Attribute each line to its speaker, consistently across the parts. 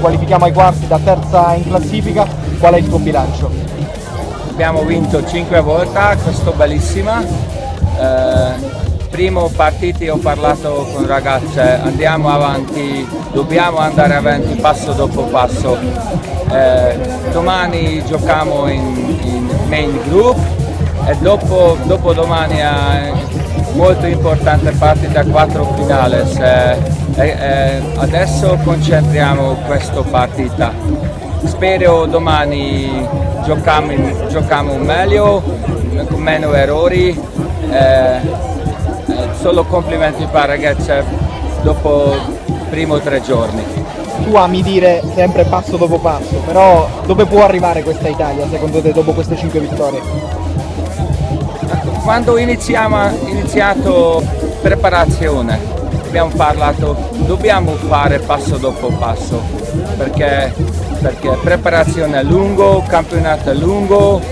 Speaker 1: qualifichiamo ai quarti da terza in classifica, qual è il tuo bilancio?
Speaker 2: Abbiamo vinto 5 volte, questo bellissima. Primo partito ho parlato con ragazze, andiamo avanti, dobbiamo andare avanti passo dopo passo. Domani giochiamo in main group e dopo domani è molto importante partita 4 finales. Adesso concentriamo questa partita. Spero domani giochiamo meglio, con meno errori. Solo complimenti per ragazze dopo i primi 3 giorni.
Speaker 1: Tu ami dire sempre passo dopo passo, però dove può arrivare questa Italia secondo te dopo queste 5 vittorie?
Speaker 2: Quando iniziato preparazione abbiamo parlato dobbiamo fare passo dopo passo perché preparazione è lungo, campionato è lungo,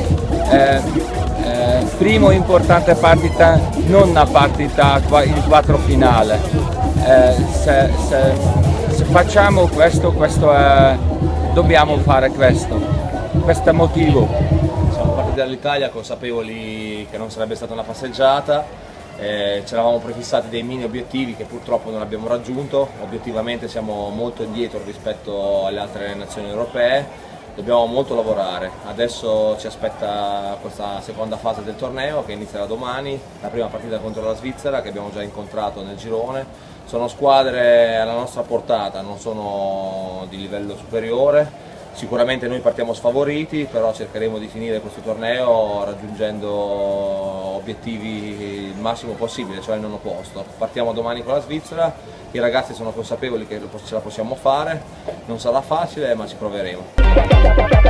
Speaker 2: primo importante partita, non una partita in 4 finale. Se facciamo questo dobbiamo fare questo è il motivo.
Speaker 3: Siamo partiti dall'Italia consapevoli che non sarebbe stata una passeggiata, ci eravamo prefissati dei mini obiettivi che purtroppo non abbiamo raggiunto, obiettivamente siamo molto indietro rispetto alle altre nazioni europee. Dobbiamo molto lavorare, adesso ci aspetta questa seconda fase del torneo che inizierà domani, la prima partita contro la Svizzera che abbiamo già incontrato nel girone. Sono squadre alla nostra portata, non sono di livello superiore, sicuramente noi partiamo sfavoriti, però cercheremo di finire questo torneo raggiungendo obiettivi il massimo possibile, cioè il nono posto. Partiamo domani con la Svizzera, i ragazzi sono consapevoli che ce la possiamo fare, non sarà facile ma ci proveremo.